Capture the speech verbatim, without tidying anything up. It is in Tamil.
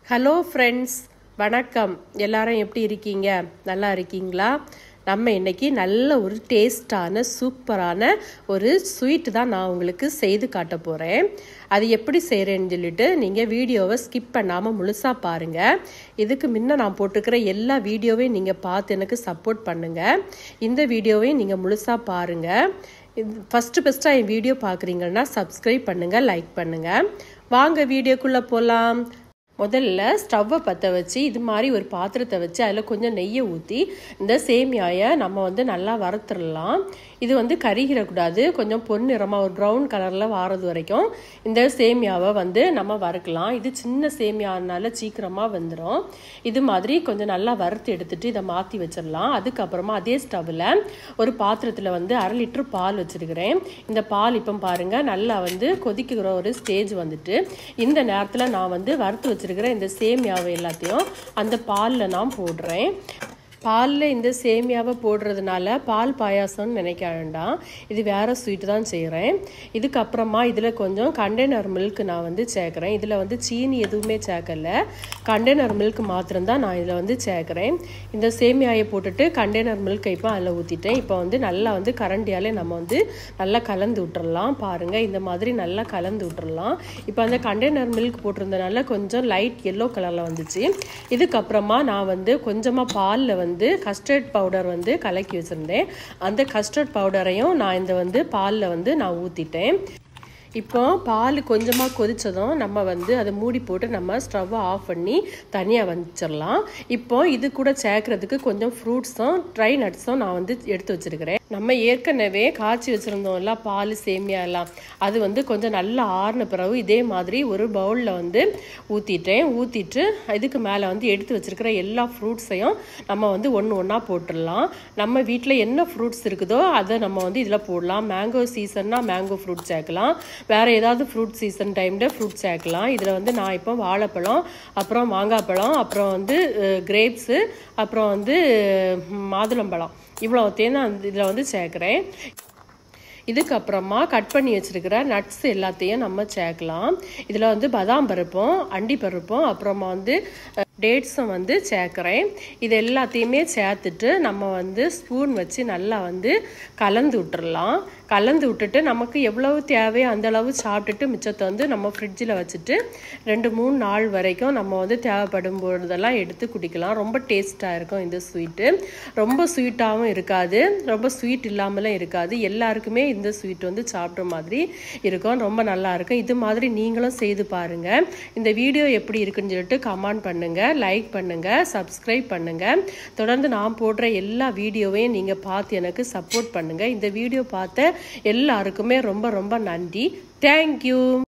ஹலோ ஃப்ரெண்ட்ஸ், வணக்கம். எல்லாரும் எப்படி இருக்கீங்க? நல்லா இருக்கீங்களா? நம்ம இன்னைக்கு நல்ல ஒரு டேஸ்டான சூப்பரான ஒரு ஸ்வீட் தான் நான் உங்களுக்கு செய்து காட்ட போகிறேன். அது எப்படி செய்கிறேன்னு சொல்லிட்டு நீங்கள் வீடியோவை ஸ்கிப் பண்ணாமல் முழுசாக பாருங்கள். இதுக்கு முன்ன நான் போட்டுக்கிற எல்லா வீடியோவையும் நீங்கள் பார்த்து எனக்கு சப்போர்ட் பண்ணுங்கள். இந்த வீடியோவையும் நீங்கள் முழுசாக பாருங்கள். இது ஃபஸ்ட்டு ஃபஸ்ட்டாக என் வீடியோ பார்க்குறீங்கன்னா சப்ஸ்கிரைப் பண்ணுங்கள், லைக் பண்ணுங்கள். வாங்க வீடியோக்குள்ளே போகலாம். முதல்ல ஸ்டவ்வை பற்ற வச்சு இது மாதிரி ஒரு பாத்திரத்தை வச்சு அதில் கொஞ்சம் நெய்யை ஊற்றி இந்த சேமியாயை நம்ம வந்து நல்லா வறுத்துடலாம். இது வந்து கருகிடக்கூடாது. கொஞ்சம் பொன்னிறமாக ஒரு ப்ரௌன் கலரில் வாரது வரைக்கும் இந்த சேமியாவை வந்து நம்ம வறுக்கலாம். இது சின்ன சேமியானால சீக்கிரமாக வந்துடும். இது மாதிரி கொஞ்சம் நல்லா வறுத்து எடுத்துட்டு இதை மாற்றி வச்சிடலாம். அதுக்கப்புறமா அதே ஸ்டவ்வில் ஒரு பாத்திரத்தில் வந்து அரை லிட்டர் பால் வச்சுருக்கிறேன். இந்த பால் இப்போ பாருங்கள் நல்லா வந்து கொதிக்கிற ஒரு ஸ்டேஜ் வந்துட்டு இந்த நேரத்தில் நான் வந்து வறுத்து வச்சு இருக்கிற இந்த சேமியாவை எல்லாத்தையும் அந்த பாலில் நான் போடுறேன். பாலில் இந்த சேமியாவை போடுறதுனால பால் பாயாசம்னு நினைக்க வேண்டாம், இது வேறு ஸ்வீட்டு தான் செய்கிறேன். இதுக்கப்புறமா இதில் கொஞ்சம் கண்டெய்னர் மில்க் நான் வந்து சேர்க்குறேன். இதில் வந்து சீனி எதுவுமே சேர்க்கலை, கண்டெய்னர் மில்க் மாத்திரம்தான் நான் இதில் வந்து சேர்க்குறேன். இந்த சேமியாயை போட்டுட்டு கண்டெய்னர் மில்கை இப்போ அதில் ஊற்றிட்டேன். இப்போ வந்து நல்லா வந்து கரண்டியாலே நம்ம வந்து நல்லா கலந்து விட்டுறலாம். பாருங்கள், இந்த மாதிரி நல்லா கலந்து விட்டுறலாம். இப்போ அந்த கண்டெய்னர் மில்க் போட்டிருந்தனால கொஞ்சம் லைட் எல்லோ கலரில் வந்துச்சு. இதுக்கப்புறமா நான் வந்து கொஞ்சமாக பாலில் வந்து வந்து கஸ்டர்ட் பவுடர் வந்து கலக்கி வச்சுருந்தேன். அந்த கஸ்டர்ட் பவுடரையும் நான் இந்த வந்து பாலில் வந்து நான் ஊற்றிட்டேன். இப்போ பால் கொஞ்சமாக கொதித்ததும் நம்ம வந்து அதை மூடி போட்டு நம்ம ஸ்டவ்வை ஆஃப் பண்ணி தனியாக வச்சிடலாம். இப்போ இது கூட சேர்க்குறதுக்கு கொஞ்சம் ஃப்ரூட்ஸும் ட்ரை நட்ஸும் நான் வந்து எடுத்து வச்சுருக்கிறேன். நம்ம ஏற்கனவே காய்ச்சி வச்சுருந்தோம்ல பால் சேமியா எல்லாம், அது வந்து கொஞ்சம் நல்லா ஆறின பிறகு இதே மாதிரி ஒரு பவுலில் வந்து ஊற்றிட்டேன். ஊற்றிட்டு இதுக்கு மேலே வந்து எடுத்து வச்சுருக்கிற எல்லா ஃப்ரூட்ஸையும் நம்ம வந்து ஒன்று ஒன்றா போட்டுடலாம். நம்ம வீட்டில் என்ன ஃப்ரூட்ஸ் இருக்குதோ அதை நம்ம வந்து இதில் போடலாம். மேங்கோ சீசன்னா மேங்கோ ஃப்ரூட் சேர்க்கலாம், வேறு ஏதாவது ஃப்ரூட் சீசன் டைமில் ஃப்ரூட் சேர்க்கலாம். இதில் வந்து நான் இப்போ வாழைப்பழம், அப்புறம் மாங்காய் பழம், அப்புறம் வந்து கிரேப்ஸு, அப்புறம் வந்து மாதுளம்பழம், இவ்வளோத்தையும் நான் இதில் வந்து சேர்க்குறேன். இதுக்கப்புறமா கட் பண்ணி வச்சுருக்கிற நட்ஸ் எல்லாத்தையும் நம்ம சேர்க்கலாம். இதில் வந்து பாதாம் பருப்பும் அண்டி பருப்பும் அப்புறமா வந்து டேட்ஸும் வந்து சேர்க்குறேன். இது எல்லாத்தையுமே சேர்த்துட்டு நம்ம வந்து ஸ்பூன் வச்சு நல்லா வந்து கலந்து விட்டுறலாம். கலந்து விட்டுட்டு நமக்கு எவ்வளவு தேவையோ அந்தளவு சாப்பிட்டுட்டு மிச்சத்தை வந்து நம்ம ஃப்ரிட்ஜில் வச்சுட்டு ரெண்டு மூணு நாள் வரைக்கும் நம்ம வந்து தேவைப்படும் பொழுதெல்லாம் எடுத்து குடிக்கலாம். ரொம்ப டேஸ்ட்டாக இருக்கும் இந்த ஸ்வீட்டு. ரொம்ப ஸ்வீட்டாகவும் இருக்காது, ரொம்ப ஸ்வீட் இல்லாமலும் இருக்காது. எல்லாருக்குமே இந்த ஸ்வீட் வந்து சாப்பிட்ற மாதிரி இருக்கும், ரொம்ப நல்லாயிருக்கும். இது மாதிரி நீங்களும் செய்து பாருங்கள். இந்த வீடியோ எப்படி இருக்குன்னு சொல்லிட்டு கமெண்ட் பண்ணுங்கள், லைக் பண்ணுங்கள், சப்ஸ்கிரைப் பண்ணுங்கள். தொடர்ந்து நான் போடுற எல்லா வீடியோவையும் நீங்கள் பார்த்து எனக்கு சப்போர்ட் பண்ணுங்கள். இந்த வீடியோ பார்த்த எல்லாருக்குமே ரொம்ப ரொம்ப நன்றி. தேங்க்யூ.